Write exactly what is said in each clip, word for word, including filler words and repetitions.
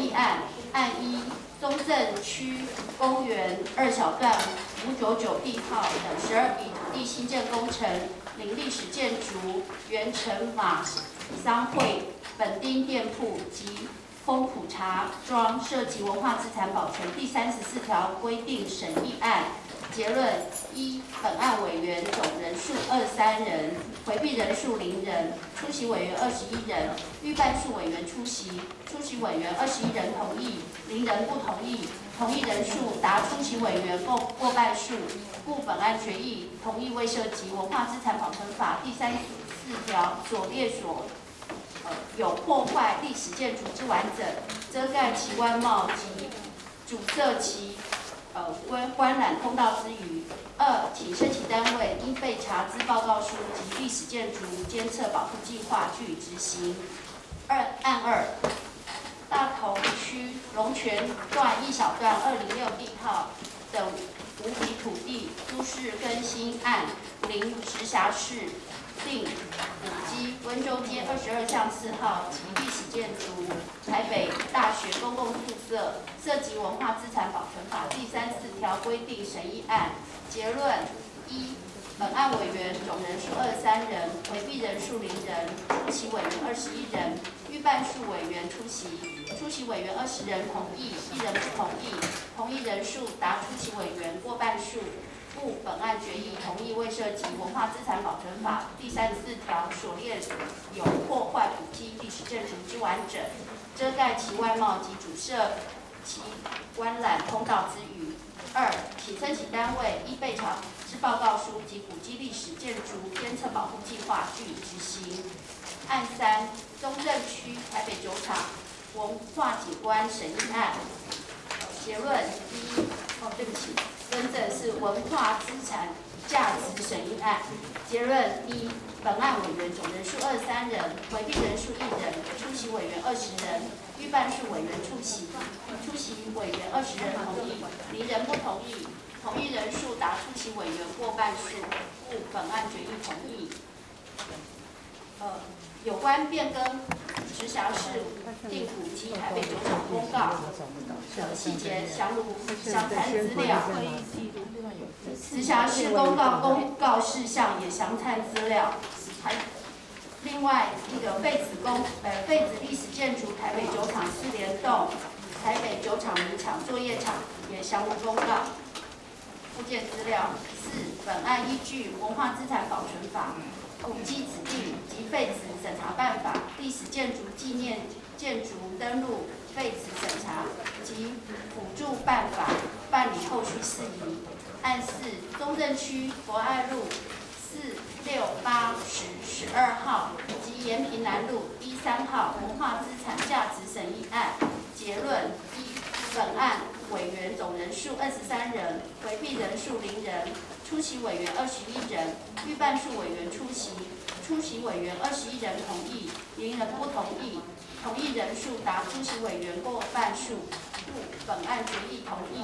议案：案一，中正区公园二小段五九九地号等十二笔土地新建工程，零历史建筑原城马商会本町店铺及丰埔茶庄涉及文化资产保全第三十四条规定审议案。结论：一、本案委员总人数二十三人，回避人数零人，出席委员二十一人，预办数委员出席，出席委员二十一人同意，零人不同意，同意人数达出席委员过过半数，故本案决议同意未涉及《文化资产保存法》第三十四条所列所呃有破坏历史建筑之完整、遮盖其外貌及阻塞其呃观观览通道之余。二，请申请单位应备查资报告书及历史建筑监测保护计划据以执行。二案二，大同区龙泉段一小段二零六地号等五笔土地都市更新案，零直辖市定古迹温州街二十二巷四号及历史建筑台北大学公共宿舍，涉及文化资产保存法第三十四条规定审议案。结论：一、本案委员总人数二十三人，回避人数零人，出席委员二十一人，预办数委员出席，出席委员二十人同意，一人不同意，同意人数达出席委员过半数，故本案决议同意未涉及《文化资产保存法》第三十四条所列有破坏古迹历史建筑之完整、遮盖其外貌及阻塞其观览通道之余。二，请申请单位依备查之报告书及古迹历史建筑监测保护计划据以执行。案三，中正区台北酒厂文化景观审议案。结论：一，哦，对不起，更正是文化资产价值审议案。结论：一，本案委员总人数二十三人，回避人数一人，出席委员二十人，预办数委员出席，出席委员二十人同意，零人不同意，同意人数达出席委员过半数，故本案决议同意。呃，有关变更直辖市定古迹台北酒厂公告的细节详如详谈资料。直辖市公告公告事项也详参资料。还另外一个废纸公呃废纸历史建筑台北酒厂四联栋、台北酒厂名厂作业厂也详无公告。附件资料。四，本案依据《文化资产保存法》、古迹指定及废纸审查办法、历史建筑纪念建筑登录废纸审查及辅助办法办理后续事宜。案四，中正区博爱路四六八十十二号及延平南路一三号文化资产价值审议案。结论：一，本案委员总人数二十三人，回避人数零人，出席委员二十一人，预办数委员出席，出席委员二十一人同意，零人不同意，同意人数达出席委员过半数，故本案决议同意。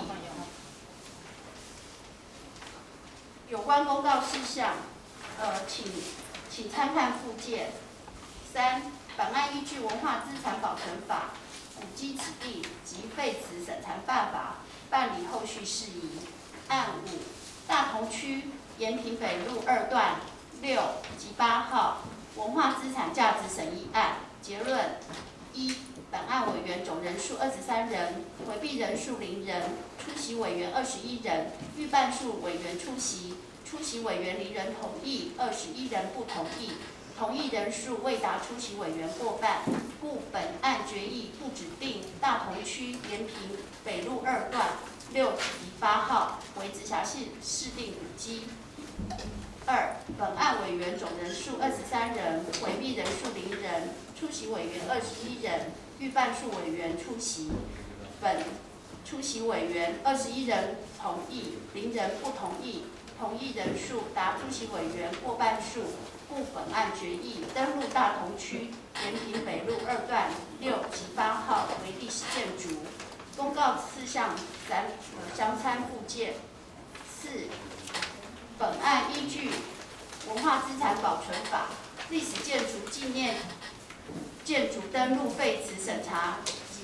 有关公告事项，呃，请请参看附件。三，本案依据《文化资产保存法》、古迹指定及废纸审查办法办理后续事宜。案五，大同区延平北路二段六及八号文化资产价值审议案。结论：一，本案委员总人数二十三人，回避人数零人，出席委员二十一人，预办数委员出席，出席委员零人同意，二十一人不同意，同意人数未达出席委员过半，故本案决议不指定大同区延平北路二段六及八号为直辖市市定古迹。二，本案委员总人数二十三人，回避人数零人，出席委员二十一人，预办数委员出席。本出席委员二十一人同意，零人不同意，同意人数达出席委员过半数，故本案决议登录大同区延平北路二段六及八号为历史建筑。公告事项详详参附件。四，本案依据《文化资产保存法》、历史建筑纪念建筑登录废纸审查及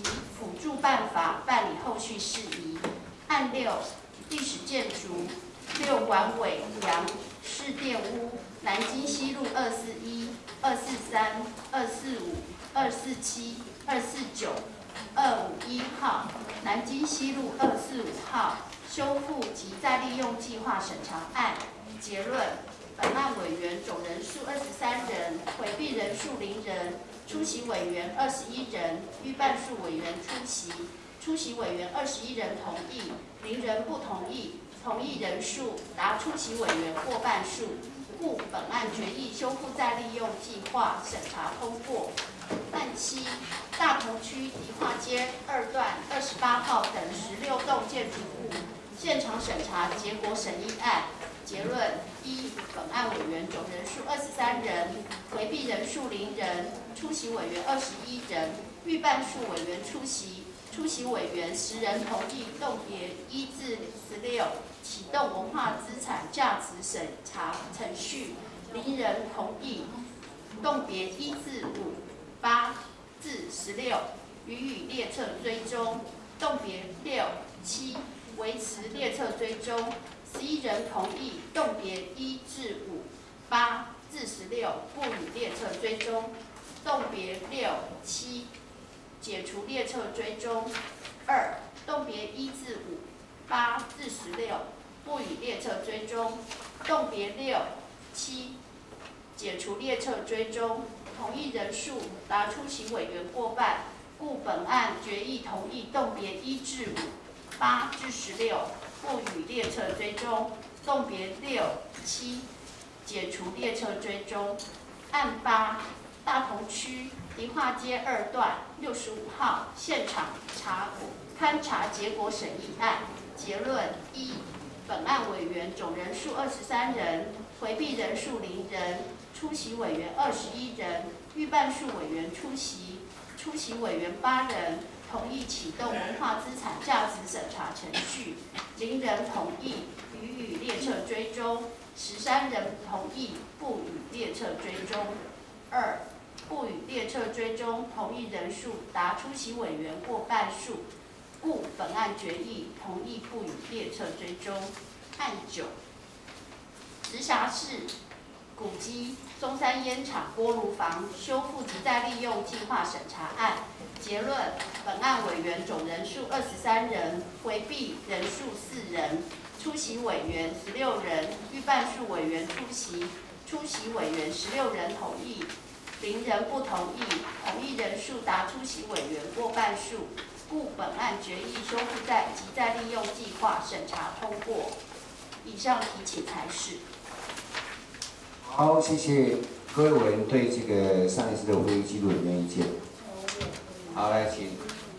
辅助办法办理后续事宜。案六，历史建筑六管委梁市电屋，南京西路二四一、二四三、二四五、二四七、二四九、二五一号，南京西路二四五号修复及再利用计划审查案。结论：本案委员总人数二十三人，回避人数零人，出席委员二十一人，预办数委员出席，出席委员二十一人同意，零人不同意，同意人数达出席委员过半数，故本案决议修复再利用计划审查通过。案七，大同区迪化街二段二十八号等十六栋建筑物现场审查结果审议案。结论：一、本案委员总人数二十三人，回避人数零人，出席委员二十一人，预办数委员出席，出席委员十人同意，栋别一至十六启动文化资产价值审查程序，零人同意，栋别一至五、八至十六予以列册追踪，栋别六、七维持列册追踪。十一人同意，栋别一至五、八至十六不予列册追踪，栋别六、七解除列册追踪。二、栋别一至五、八至十六不予列册追踪，栋别六、七解除列册追踪。同意人数达出席委员过半，故本案决议同意栋别一至五、八至十六。不予列册追踪，栋别六、七解除列册追踪。案八，大同区迪化街二段六十五号现场查勘查结果审议案。结论：一、本案委员总人数二十三人，回避人数零人，出席委员二十一人，预办数委员出席，出席委员八人。同意启动文化资产价值审查程序，零人同意予以列册追踪，十三人同意不予列册追踪。二、不予列册追踪，同意人数达出席委员过半数，故本案决议同意不予列册追踪。案九，直辖市古迹中山烟厂锅炉房修复及再利用计划审查案。结论：本案委员总人数二十三人，回避人数四人，出席委员十六人，预办数委员出席，出席委员十六人同意，零人不同意，同意人数达出席委员过半数，故本案决议修复再及再利用计划审查通过。以上提请裁示。 好，谢谢各位委员对这个上一次的会议记录有没有意见？好，来请。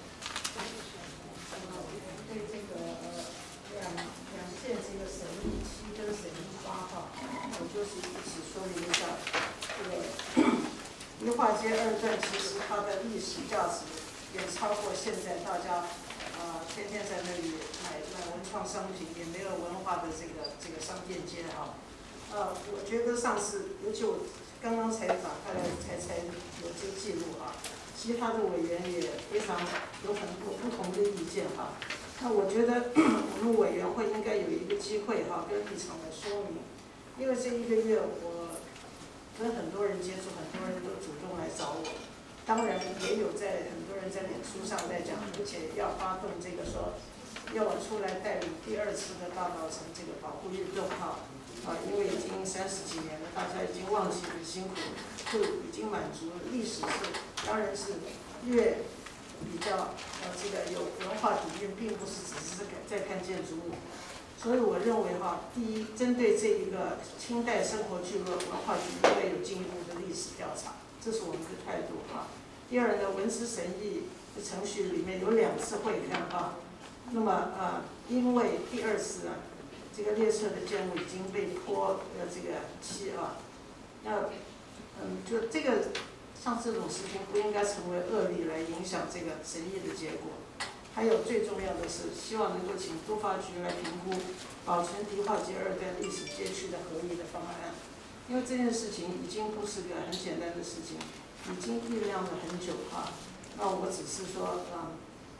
对这个呃两两件这个审议七跟审议八号，我就是一起说明一下这个迪化街二段，其实它的历史价值也超过现在大家啊、呃、天天在那里买买文创商品，也没有文化的这个这个商店街啊。呃，我觉得上次尤其我刚刚才打开来才才有这个记录啊。其他的委员也非常有很多不同的意见哈，那我觉得我们委员会应该有一个机会哈，跟立场来说明，因为这一个月我跟很多人接触，很多人都主动来找我，当然也有在很多人在脸书上在讲，而且要发动这个说要我出来带领第二次的大稻埕这个保护运动哈。啊，因为已经三十几年了，大家已经忘记了辛苦，就已经满足了。历史是，当然是越比较呃这个有文化底蕴，并不是只是在看建筑物。所以我认为哈，第一，针对这一个清代生活聚落，文化局应该有进一步的历史调查，这是我们的态度哈。第二呢，文资审议的程序里面有两次会看哈，那么呃，因为第二次呢。这个列车的建物已经被泼呃这个漆啊，那嗯就这个像这种事情不应该成为恶例来影响这个审议的结果。还有最重要的是，希望能够请都发局来评估保存迪化街二段历史街区的合理的方案，因为这件事情已经不是个很简单的事情，已经酝酿了很久哈。那我只是说嗯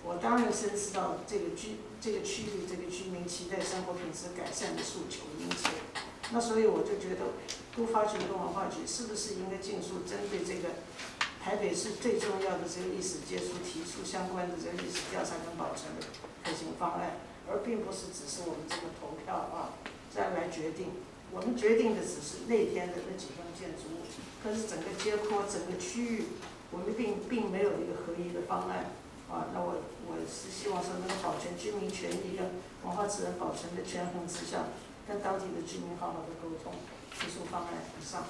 我当然深知到这个居这个区域这个居民期待生活品质改善的诉求殷切，那所以我就觉得都发局跟文化局是不是应该尽速针对这个台北市最重要的这个历史街区提出相关的这个历史调查跟保存的可行方案，而并不是只是我们这个投票啊再来决定。我们决定的只是那天的那几栋建筑物，可是整个街廓整个区域，我们并并没有一个合一的方案。啊，那我我是希望说能够保全居民权益跟文化资源保存的权衡之下，跟当地的居民好好的沟通，提出方案以上。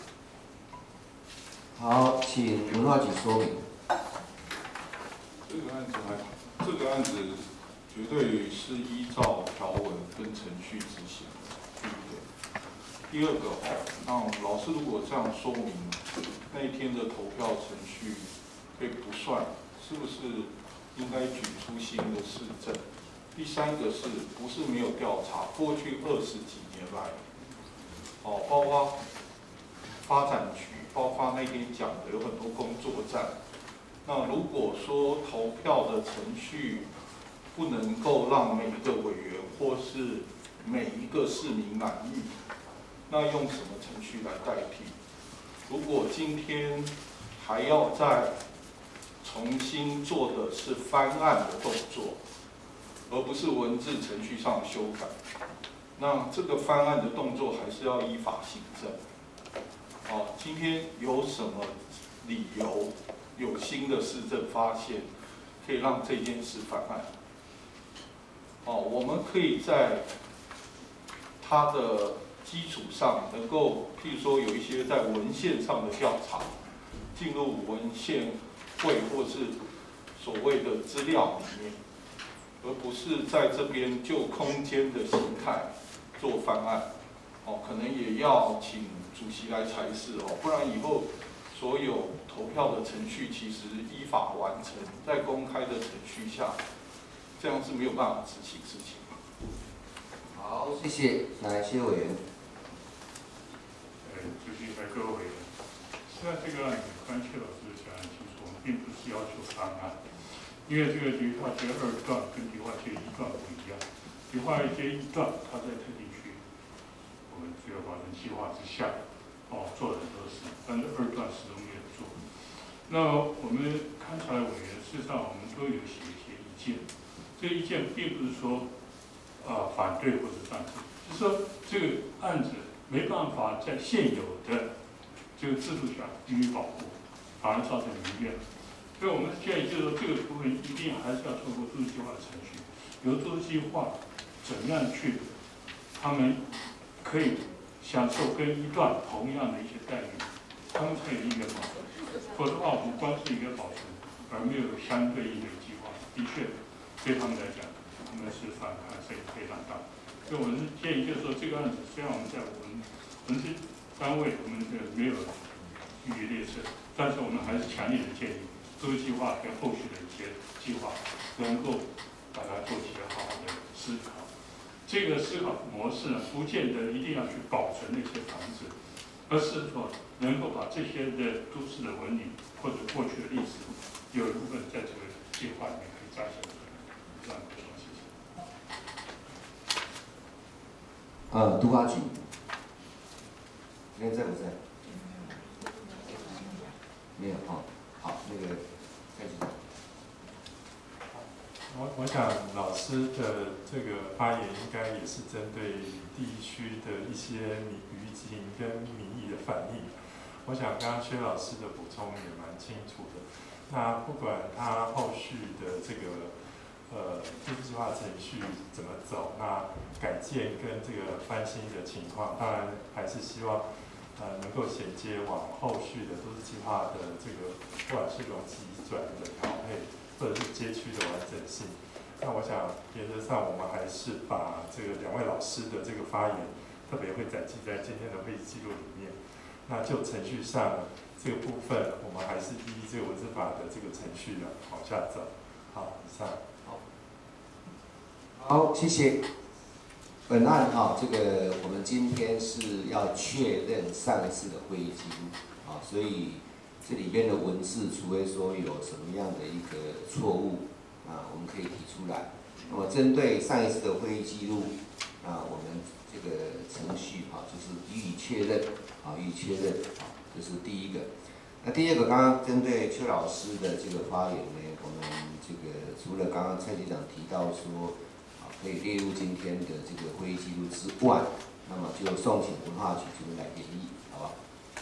好，请文化局说明。 这个案子还，这个案子绝对是依照条文跟程序执行的，第一点。第二个哦，那老师如果这样说明，那一天的投票程序可以不算，是不是？应该举出新的市政。第三个是不是没有调查？过去二十几年来，哦，包括发展局，包括那天讲的有很多工作站。那如果说投票的程序不能够让每一个委员或是每一个市民满意，那用什么程序来代替？如果今天还要再重新做的是翻案的动作，而不是文字程序上的修改。那这个翻案的动作还是要依法行政。哦，今天有什么理由有新的市政发现，可以让这件事翻案？哦，我们可以在它的基础上，能够譬如说有一些在文献上的调查，进入文献会或是所谓的资料里面，而不是在这边就空间的形态做翻案。哦，可能也要请主席来裁示哦，不然以后所有投票的程序其实依法完成，在公开的程序下，这样是没有办法执行事情。 好，谢谢。哪一些委员？ 呃，主席和各位委员，实际上这个案子，关切老师讲得清楚，我们并不是要求翻案，因为这个迪化街二段跟迪化街一段不一样，迪化街一段它在特定区，我们自由保存计划之下，哦，做了很多事，但是二段始终没有做。那我们勘察的委员，事实上我们都有写一些意见，这个意见并不是说啊、呃、反对或者赞成，就是说这个案子没办法在现有的这个制度下予以保护，反而造成民怨。所以我们建议就是说，这个部分一定还是要透过都市计划的程序，由都市计划怎样去，他们可以享受跟一段同样的一些待遇，他们才有一个保存。否则的话，我们光是一个保存，而没有相对应的计划，的确对他们来讲，他们是反弹是非常大。所以我们建议就是说，这个案子虽然我们在我们文字单位我们这没有予以列车，但是我们还是强烈的建议，这个计划跟后续的一些计划能够把它做起好好的思考。这个思考模式呢，不见得一定要去保存那些房子，而是说能够把这些的都市的文明或者过去的历史，有一部分在这个计划里面可以彰显出来，这样的事情。 呃，都发局，今天在不在？没有哦。好，那个蔡局长。 我我想老师的这个发言应该也是针对地区的一些民舆情跟民意的反应。我想刚刚薛老师的补充也蛮清楚的。那不管他后续的这个呃都市计划程序怎么走，那改建跟这个翻新的情况，当然还是希望呃能够衔接往后续的都市计划的这个不管是容积转的调配，或者是街区的完整性。那我想原则上我们还是把这个两位老师的这个发言特别会载记在今天的会议记录里面。那就程序上这个部分，我们还是依这个文字法的这个程序呢往下走。好，以上。 好，好，谢谢。本案啊，这个我们今天是要确认上一次的会议记录啊，所以这里边的文字，除非说有什么样的一个错误啊，我们可以提出来。那么针对上一次的会议记录，啊，我们这个程序啊，就是予以确认，啊，予以确认，啊，这是第一个。那第二个，刚刚针对邱老师的这个发言呢，我们这个除了刚刚蔡局长提到说，啊，可以列入今天的这个会议记录之外，那么就送请文化局这边来研议，好不好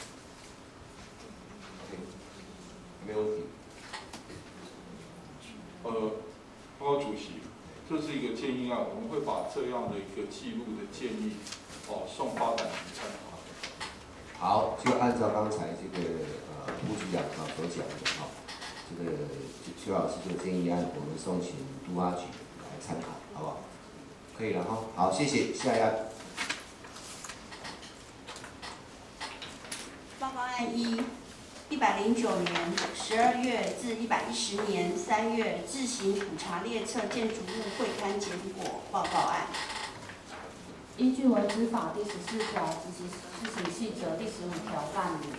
？OK， 没有问题。 呃，报告主席，这是一个建议案，我们会把这样的一个记录的建议，哦，送发展局参考。 好，就按照刚才这个呃副局长啊所讲的哈，这个邱老师这个建议案，我们送请都发局来参考，好不好？可以了哈。好，谢谢。下一案。 报告案一，一百零九年十二月至一百一十年三月自行普查列册建筑物会勘结果报告案。 依据维资法第十四条及其施行细则第十五条办理。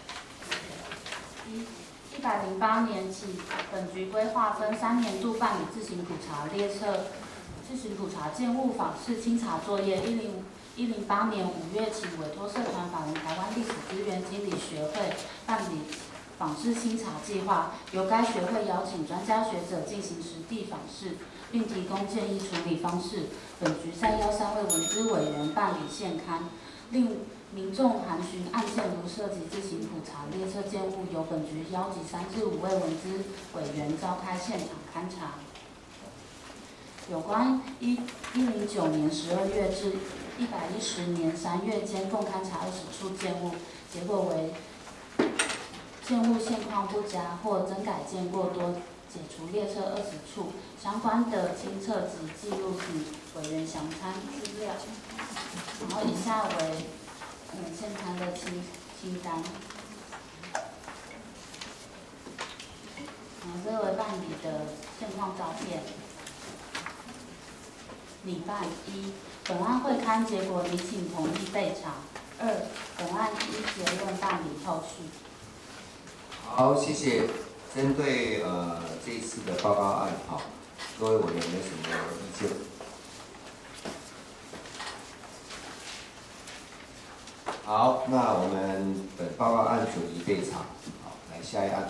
一一百零八年起，本局规划分三年度办理自行普查列册、自行普查建物访视清查作业。一零一零八年五月起，委托社团法人台湾历史资源经理学会办理访视清查计划，由该学会邀请专家学者进行实地访视，并提供建议处理方式。本局再邀三位文资委员办理现勘，令民众函询案件如涉及自行普查列册建物，由本局邀集三至五位文资委员召开现场勘查。有关一一零九年十二月至一百一十年三月间共勘查二十处建物，结果为建物现况不佳或增改建过多，解除列册二十处。相关的清册及记录请委员详参资料。然后以下为嗯现勘的清清单。然后这为办理的现况照片。拟办一，本案会勘结果拟请同意备查。二，本案依结论办理后续。 好，谢谢。针对呃这一次的报告案，好，各位委员有没有什么意见？好，那我们本报告案九一备查。好，来下一案。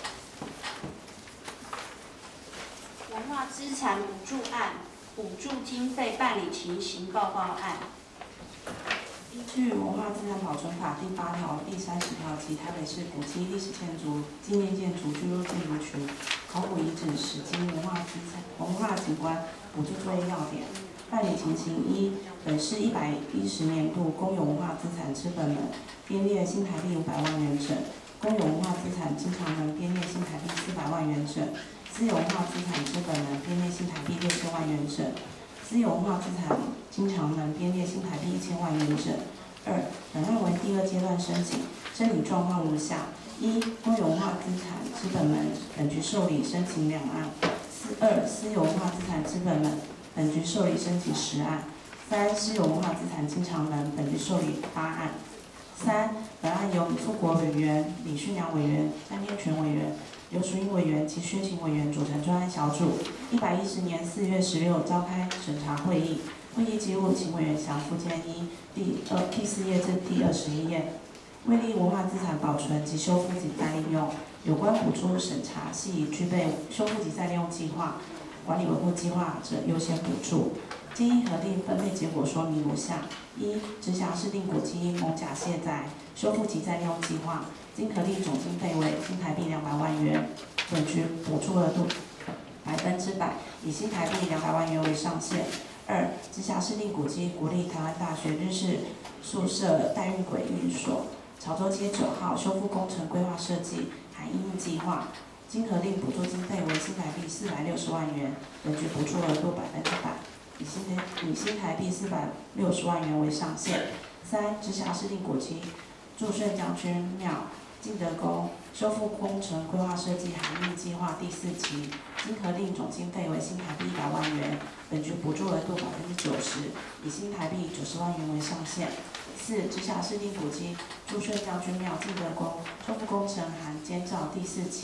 文化资产补助案，补助经费办理情形报告案。 依据《文化资产保存法》第八条、第三十条及台北市古迹、历史建筑、纪念建筑、聚落建筑群、考古遗址、史迹、文化资产、文化景观补助作业要点。办理情形一，本市一百一十年度公有文化资产资本额编列新台币五百万元整，公有文化资产经常能编列新台币四百万元整，私有文化资产资本能编列新台币六千万元整。私有文化资产经常能编列新台币一千万元整。二，本案为第二阶段申请，申请状况如下：一、公有文化资产资本门本局受理申请两案；四二、私有文化资产资本门本局受理申请十案；三、私有文化资产经常人本局受理八案。三，本案由李富国委员、李旭良委员、詹天全委员、刘淑英委员及薛晴委员组成专案小组，一百一十年四月十六召开审查会议。会议记录，请委员详附件一第二第四页至第二十一页。为利文化资产保存及修复及再利用，有关补助审查系以具备修复及再利用计划、管理维护计划者优先补助。建议核定分配结果说明如下：一、直辖市定古迹蒙甲卸载修复及再利用计划，经核定总经费为新台币两百万元，本局补助额度百分之百，以新台币两百万元为上限。二、直辖市定古迹国立台湾大学日式宿舍代运轨运所潮州街九号修复工程规划设计含应用计划，经核定补助经费为新台币四百六十万元，本局补助额度百分之百，以新台以新台币四百六十万元为上限。三、直辖市定古迹祝圣将军庙敬德宫修复工程规划设计含应计划第四期，经核定总经费为新台币一百万元，本局补助额度百分之九十，以新台币九十万元为上限。四、直辖市定古迹祝圣将军庙敬德宫修复工程含监造第四期，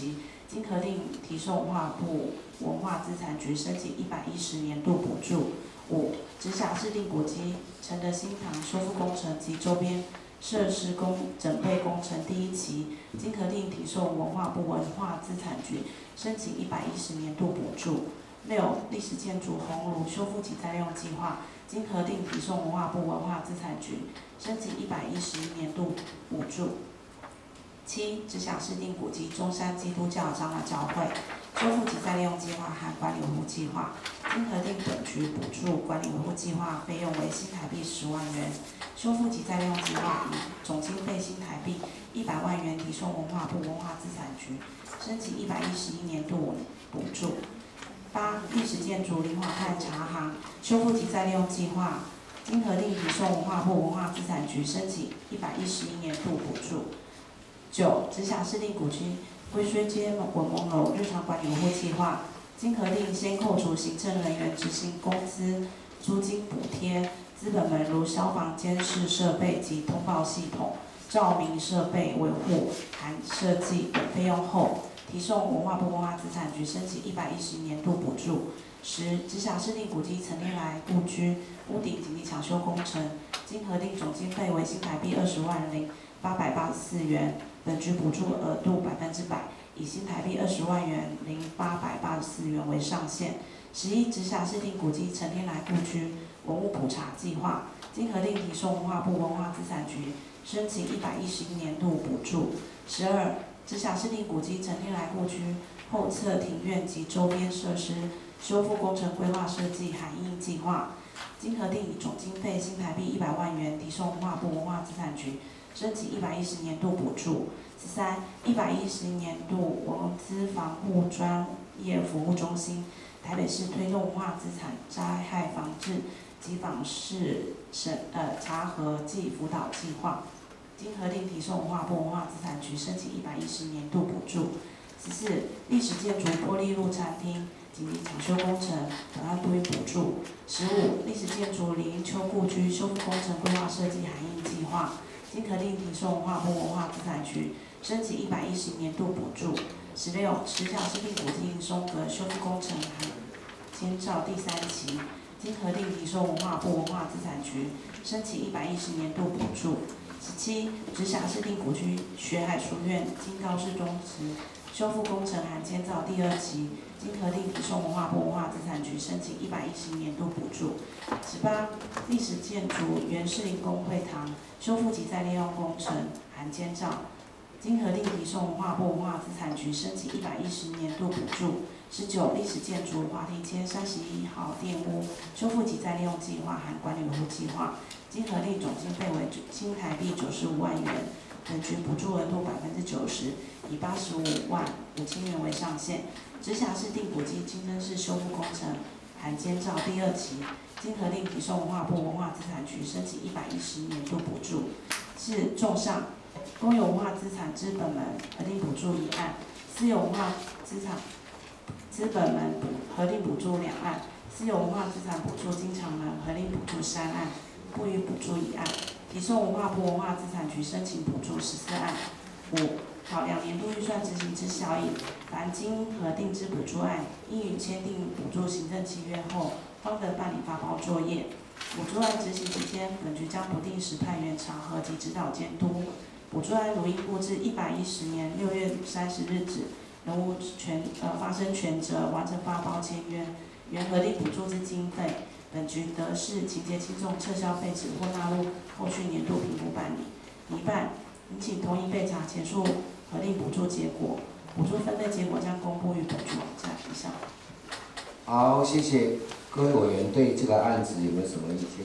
经核定提送文化部文化资产局申请一百一十年度补助。五、直辖市定古迹承德新堂修复工程及周边设施工整备工程第一期，经核定提送文化部文化资产局申请一百一十年度补助。六、历史建筑红炉修复及再利用计划，经核定提送文化部文化资产局申请一百一十一年度补助。七、直辖市定古迹中山基督教长老教会修复及再利用计划和管理维护计划，经核定本局补助管理维护计划费用为新台币十万元，修复及再利用计划以总经费新台币一百万元提送文化部文化资产局申请一百一十一年度补助。八、历史建筑林华汉茶行修复及再利用计划，经核定提送文化部文化资产局申请一百一十一年度补助。九、直辖市定古迹龟虽街文蒙楼日常管理维护计划，经核定先扣除行政人员执行工资、租金补贴、资本门如消防监视设备及通报系统、照明设备维护含设计等费用后，提送文化部文化资产局申请一百一十年度补助。十、直辖市定古迹陈天来故居屋顶紧急抢修工程，经核定总经费为新台币二十万零八百八十四元，本局补助额度百分之百，以新台币二十万元零八百八十四元为上限。十一、直辖市定古迹陈天来故居文物普查计划，经核定提送文化部文化资产局申请一百一十一年度补助。十二、直辖市定古迹陈天来故居后侧庭院及周边设施修复工程规划设计函印计划，经核定总经费新台币一百万元提送文化部文化资产局申请一百一十年度补助。十三、一百一十年度文资防护专业服务中心，台北市推动文化资产灾害防治及访视审呃查核暨辅导计划，经核定提送文化部文化资产局申请一百一十年度补助。十四、历史建筑玻璃路餐厅紧急抢修工程本案多予补助。十五、历史建筑李英秋故居修复工程规划设计函印计划，经核定提送文化部文化资产局申请一百一十年度补助。十六、直辖市定古迹松阁修复工程函监照第三期，经核定提送文化部文化资产局申请一百一十年度补助。十七、直辖市定古迹学海书院经高市中祠修复工程函监照第二期，经核定提送文化部文化资产局申请一百一十年度补助。十八、历史建筑原士林公会堂修复及再利用工程函监照，经核定提送文化部文化资产局申请一百一十年度补助。十九、历史建筑华庭街三十一号店屋修复及再利用计划含管理维护计划，经核定总经费为新台币九十五万元，本局补助额度百分之九十，以八十五万五千元为上限。直辖市定古迹金针式修复工程函监照第二期，经核定提送文化部文化资产局申请一百一十年度补助。四、综上，公有文化资产资本门核定补助一案，私有文化资产资本门核定补助两案，私有文化资产补助经常门核定补助三案，不予补助一案。提送文化部文化资产局申请补助十四案。五、考量年度预算执行之效益，凡经核定之补助案，应于签订补助行政契约后，方得办理发包作业。补助案执行期间，本局将不定时派员查核及指导监督。补助案如应布至一百一十年六月三十日止，仍无权呃发生权责完成发包签约，原核定补助之经费，本局得视情节轻重撤销废止或纳入后续年度评估办理。一半，您请同意备查前述核定补助结果，补助分类结果将公布于本局网站。以上。 好，谢谢各位委员对这个案子有没有什么意见？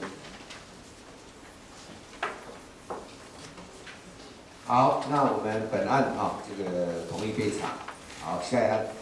好，那我们本案啊，这个同意备查。好，下一案。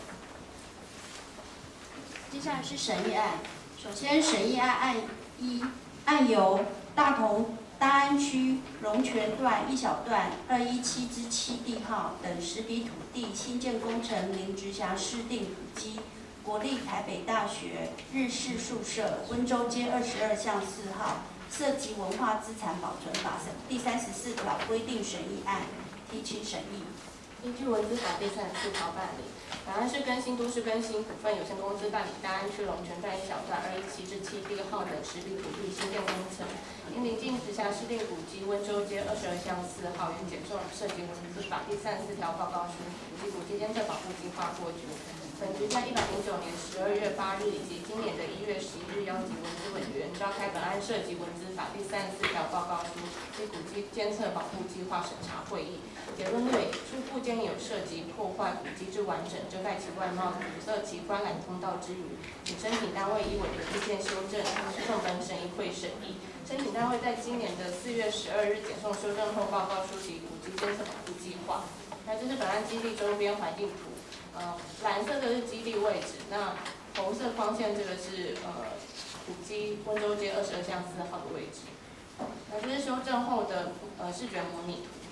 接下来是审议案。首先，审议案案一，案由大同大安区龙泉段一小段二一七之七地号等十笔土地新建工程，临直辖市定古迹国立台北大学日式宿舍温州街二十二巷四号，涉及文化资产保存法第三十四条规定审议案，提请审议。 依据文资法第三十四条办理。本案是更新都市更新股份有限公司办理大安区龙泉段一小段二一七至七 D 号等实地土地新建工程，因临近直辖市定古迹温州街二十二巷四号与减重涉及文资法第三十四条报告书以及古迹监测保护计划过局。本局在一百零九年十二月八日以及今年的一月十一日邀集文资委员召开本案涉及文资法第三十四条报告书及古迹监测保护计划审查会议。结论略以初步建议有涉及破坏古迹之完整、遮盖其外貌、阻塞其观览通道之余，请申请单位依委员意见修正，诉讼本审议会审议。申请单位在今年的四月十二日检送修正后报告书及古迹监测保护计划。那这是本案基地周边环境图，呃，蓝色的是基地位置，那红色框线这个是呃古迹温州街二十二巷四号的位置。那这是修正后的呃视觉模拟图。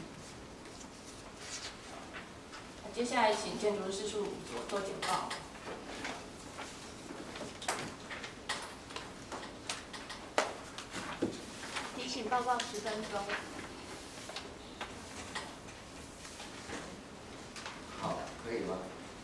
接下来请建筑师事务所做简报。 提醒报告十分钟。 好，可以吗？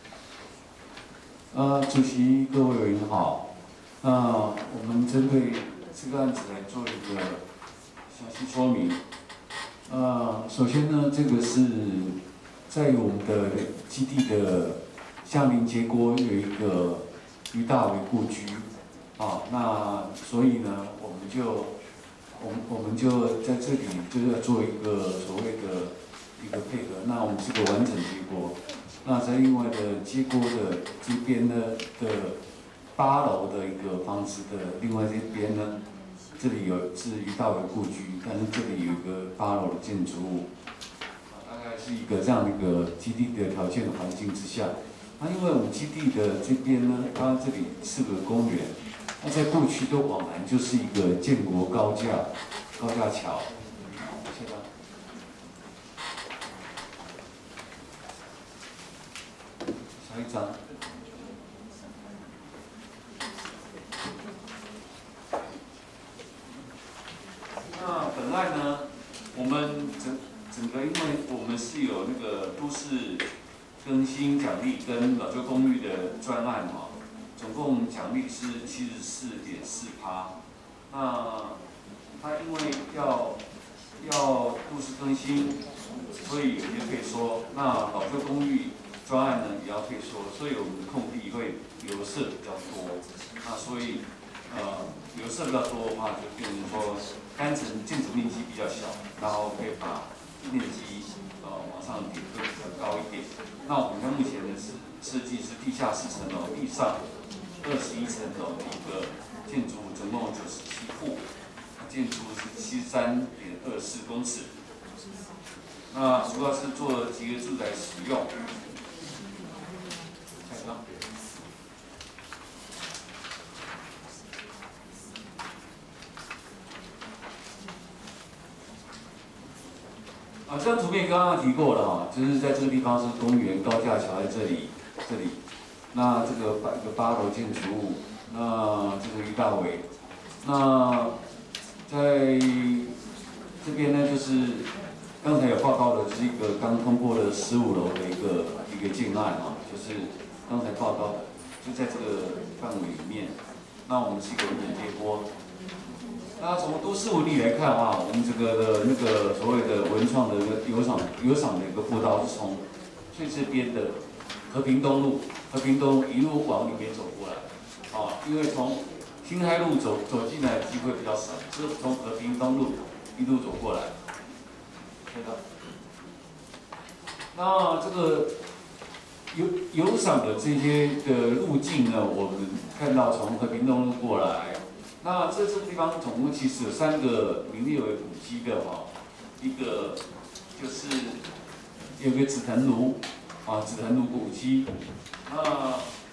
呃，主席、各位委员好。那我们针对这个案子来做一个详细说明。呃，首先呢，这个是在我们的基地的相邻街郭有一个于大为故居，啊，那所以呢，我们就我们我们就在这里就是要做一个所谓的一个配合。那我们是个完整街郭，那在另外的街郭的这边呢的八楼的一个房子的另外这边呢，这里有是于大为故居，但是这里有一个八楼的建筑物。是一个这样的一个基地的条件的环境之下，那因为我们基地的这边呢，它这里是个公园，那在过去的往南就是一个建国高架高架桥，是吧？下一张。那本案呢，我们整。整个因为我们是有那个都市更新奖励跟老旧公寓的专案哈，总共奖励是七十四点四趴。那它因为要要都市更新，所以有些退缩。那老旧公寓专案呢也要退缩，所以我们的空地会留设比较多。那所以呃留设比较多的话，就变成说单层建筑面积比较小，然后可以把面积呃往上点会比较高一点。那我们目前的是设计是地下四层楼，地上二十一层楼的一个建筑物，总共九十七户，建筑是七十三点二四公尺。那主要是做集合住宅使用。下一张。啊，这张图片刚刚提过了哈，就是在这个地方是公园高架桥在这里，这里，那这个八一个八楼建筑物，那这个于大伟，那在这边呢，就是刚才有报告的是一个刚通过的十五楼的一个一个建案啊，就是刚才报告的，就在这个范围里面，那我们是一个文整街郭。那从都市文理来看啊，我们这个的那个所谓的文创的游赏游赏的一个步道是从最这边的和平东路，和平东路一路往里面走过来，啊，因为从新海路走走进来的机会比较少，是从和平东路一路走过来。对的。那这个游游赏的这些的路径呢，我们看到从和平东路过来。那这这个地方总共其实有三个名列为古迹的哈，一个就是有个紫藤庐啊，紫藤庐古迹，那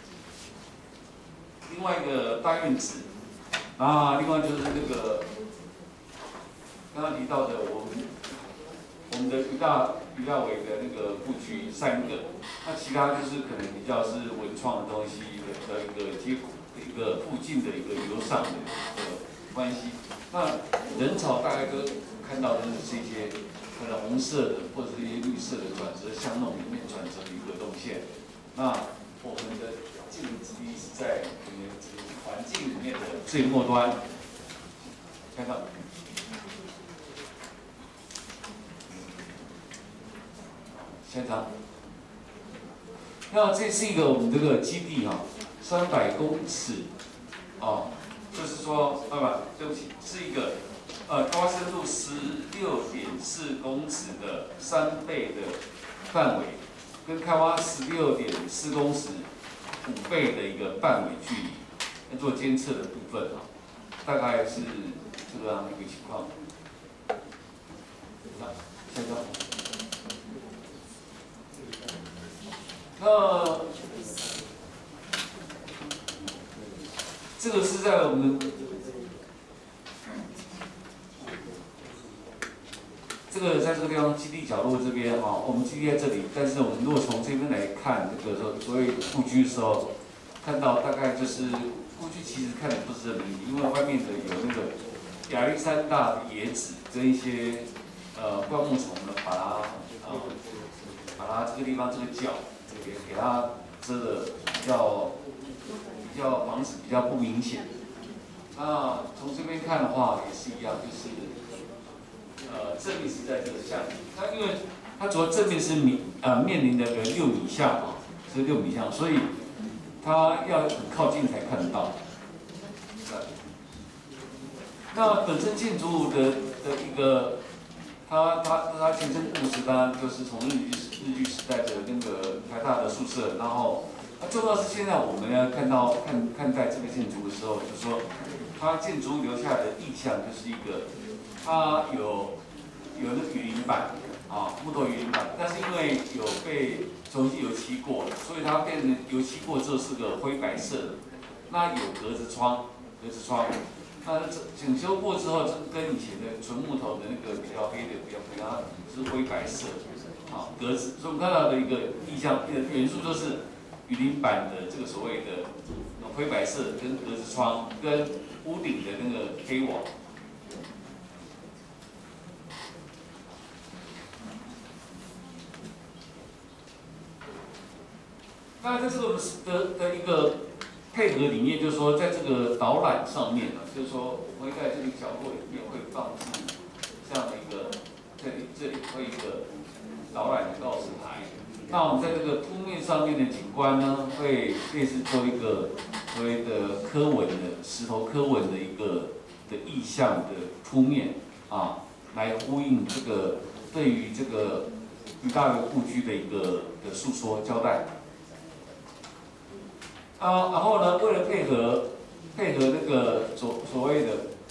另外一个大院子，啊，另外就是这个刚刚提到的我们我们的于大于大伟的那个故居三个，那其他就是可能比较是文创的东西的一个接口。一个附近的一个游赏的一个关系，那人潮大概都看到的是这些可能红色的或者是一些绿色的转折巷弄里面转折的一个动线。那我们的建筑基地是在我们这个环境里面的最末端，看到。下一张。那这是一个我们这个基地哈，三百公尺，哦，就是说，啊不，对不起，是一个呃高深度十六点四公尺的三倍的范围，跟开挖十六点四公尺五倍的一个范围距离，来做监测的部分啊，大概是这个样的一个情况。那下一张。那这个是在我们这个在这个地方基地角落这边哈，我们基地在这里，但是我们如果从这边来看这个所所谓故居的时候，看到大概就是故居其实看的不是很明显，因为外面的有那个亚历山大的野子跟一些呃灌木丛呢，把它呃把它这个地方这个角。给给它遮的比较比较房子比较不明显。那从这边看的话也是一样，就是呃正面是在这个下面，那因为它主要正面是面呃面临的个六米巷啊，是六米巷，所以它要很靠近才看得到。那本身建筑物的的一个，它它它前身故事当然就是从日据日据时代的那个台大的宿舍，然后那重要是现在我们要看到看看待这个建筑的时候，就是说它建筑留下的意象就是一个，它有有那雨林板啊木头雨林板，但是因为有被重新油漆过，所以它变成油漆过之后是个灰白色的，那有格子窗格子窗。那整修过之后，跟以前的纯木头的那个比较黑的、比较比较是灰白色，啊格子，所以我们看到的一个意象、一个元素就是雨林板的这个所谓的灰白色，跟格子窗、跟屋顶的那个黑网。那在这个的的一个。配合里面就是说，在这个导览上面呢，就是说我会在这里角落里面会放置这样的一个，这里这里会一个导览的告示牌。那我们在这个铺面上面的景观呢，会类似做一个所谓的刻纹的石头刻纹的一个的意象的铺面啊，来呼应这个对于这个于大为故居的一个的诉说交代。啊，然后呢，为了配合配合那个所所谓的